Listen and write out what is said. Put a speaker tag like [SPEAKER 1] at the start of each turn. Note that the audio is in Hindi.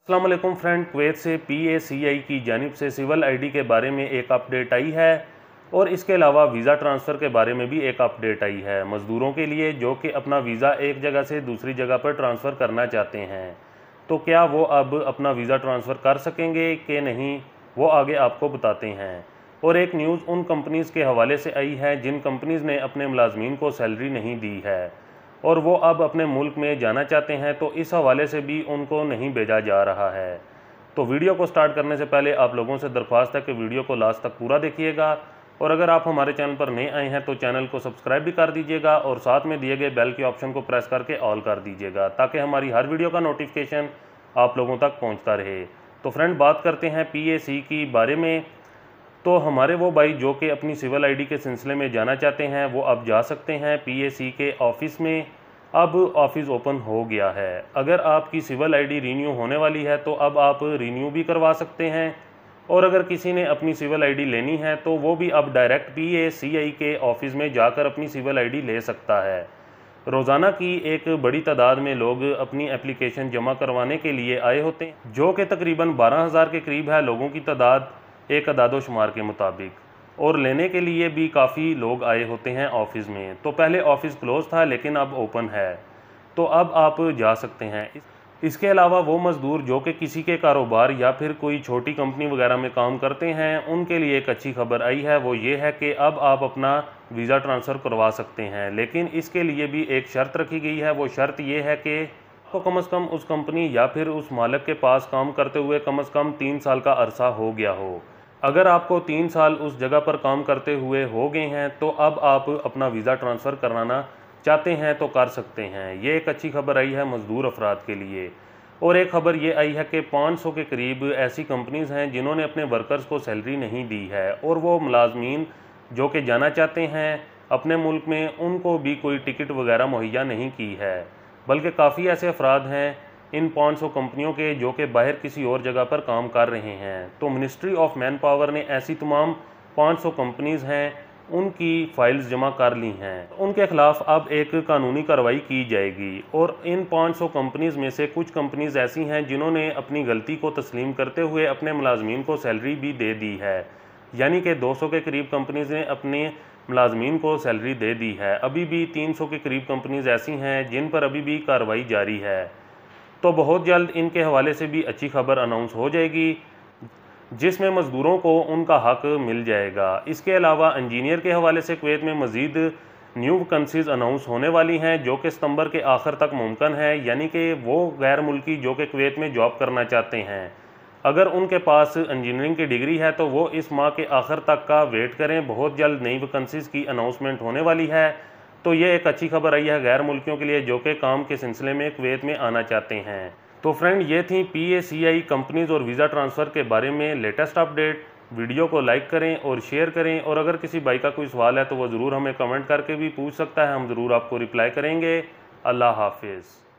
[SPEAKER 1] अस्सलाम वालेकुम फ्रेंड, कुवैत से PACI की जानिब से सिविल आईडी के बारे में एक अपडेट आई है और इसके अलावा वीज़ा ट्रांसफ़र के बारे में भी एक अपडेट आई है मज़दूरों के लिए जो कि अपना वीज़ा एक जगह से दूसरी जगह पर ट्रांसफ़र करना चाहते हैं। तो क्या वो अब अपना वीज़ा ट्रांसफ़र कर सकेंगे कि नहीं, वो आगे आपको बताते हैं। और एक न्यूज़ उन कंपनीज़ के हवाले से आई है जिन कंपनीज़ ने अपने मुलाजमीन को सैलरी नहीं दी है और वो अब अपने मुल्क में जाना चाहते हैं, तो इस हवाले से भी उनको नहीं भेजा जा रहा है। तो वीडियो को स्टार्ट करने से पहले आप लोगों से दरख्वास्त है कि वीडियो को लास्ट तक पूरा देखिएगा और अगर आप हमारे चैनल पर नए आए हैं तो चैनल को सब्सक्राइब भी कर दीजिएगा और साथ में दिए गए बेल के ऑप्शन को प्रेस करके ऑल कर दीजिएगा ताकि हमारी हर वीडियो का नोटिफिकेशन आप लोगों तक पहुँचता रहे। तो फ्रेंड, बात करते हैं PAC की बारे में। तो हमारे वो भाई जो कि अपनी सिविल आईडी के सिलसिले में जाना चाहते हैं वो अब जा सकते हैं PAC के ऑफ़िस में। अब ऑफ़िस ओपन हो गया है। अगर आपकी सिविल आईडी रीन्यू होने वाली है तो अब आप रीन्यू भी करवा सकते हैं और अगर किसी ने अपनी सिविल आईडी लेनी है तो वो भी अब डायरेक्ट PACI के ऑफ़िस में जाकर अपनी सिविल आईडी ले सकता है। रोज़ाना की एक बड़ी तादाद में लोग अपनी एप्लीकेशन जमा करवाने के लिए आए होते हैं, जो कि तकरीबन 12,000 के करीब है लोगों की तादाद एक अदादो शुमार के मुताबिक, और लेने के लिए भी काफ़ी लोग आए होते हैं ऑफ़िस में। तो पहले ऑफ़िस क्लोज़ था लेकिन अब ओपन है, तो अब आप जा सकते हैं। इसके अलावा वो मज़दूर जो कि किसी के कारोबार या फिर कोई छोटी कंपनी वगैरह में काम करते हैं उनके लिए एक अच्छी खबर आई है। वो ये है कि अब आप अपना वीज़ा ट्रांसफ़र करवा सकते हैं, लेकिन इसके लिए भी एक शर्त रखी गई है। वो शर्त ये है कि आपको कम से कम उस कंपनी या फिर उस मालिक के पास काम करते हुए कम से कम 3 साल का अरसा हो गया हो। अगर आपको 3 साल उस जगह पर काम करते हुए हो गए हैं तो अब आप अपना वीज़ा ट्रांसफ़र कराना चाहते हैं तो कर सकते हैं। ये एक अच्छी खबर आई है मज़दूर अफराद के लिए। और एक खबर ये आई है कि 500 के करीब ऐसी कंपनीज़ हैं जिन्होंने अपने वर्कर्स को सैलरी नहीं दी है और वो मुलाजमीन जो कि जाना चाहते हैं अपने मुल्क में उनको भी कोई टिकट वगैरह मुहैया नहीं की है, बल्कि काफ़ी ऐसे अफराद हैं इन 500 कंपनियों के जो कि बाहर किसी और जगह पर काम कर रहे हैं। तो मिनिस्ट्री ऑफ मैन पावर ने ऐसी तमाम 500 कंपनीज़ हैं उनकी फ़ाइल्स जमा कर ली हैं। उनके ख़िलाफ़ अब एक कानूनी कार्रवाई की जाएगी और इन 500 कंपनीज़ में से कुछ कंपनीज़ ऐसी हैं जिन्होंने अपनी गलती को तस्लीम करते हुए अपने मुलाजमीन को सैलरी भी दे दी है, यानी कि 200 के करीब कंपनीज़ ने अपने मुलाजमीन को सैलरी दे दी है। अभी भी 300 के करीब कंपनीज़ ऐसी हैं जिन पर अभी भी कार्रवाई जारी है। तो बहुत जल्द इनके हवाले से भी अच्छी खबर अनाउंस हो जाएगी जिसमें मज़दूरों को उनका हक मिल जाएगा। इसके अलावा इंजीनियर के हवाले से कुवैत में मज़ीद न्यू वैकेंसीज़ अनाउंस होने वाली हैं जो कि सितंबर के आखिर तक मुमकिन है, यानी कि वो गैर मुल्की जो कि कुवैत में जॉब करना चाहते हैं अगर उनके पास इंजीनियरिंग की डिग्री है तो वो इस माह के आखिर तक का वेट करें। बहुत जल्द नई वैकेंसीज़ की अनाउंसमेंट होने वाली है। तो ये एक अच्छी खबर आई है गैर मुल्कियों के लिए जो कि काम के सिलसिले में कुवैत में आना चाहते हैं। तो फ्रेंड, ये थी PACI कंपनीज़ और वीज़ा ट्रांसफ़र के बारे में लेटेस्ट अपडेट। वीडियो को लाइक करें और शेयर करें और अगर किसी भाई का कोई सवाल है तो वो ज़रूर हमें कमेंट करके भी पूछ सकता है, हम ज़रूर आपको रिप्लाई करेंगे। अल्लाह हाफिज़।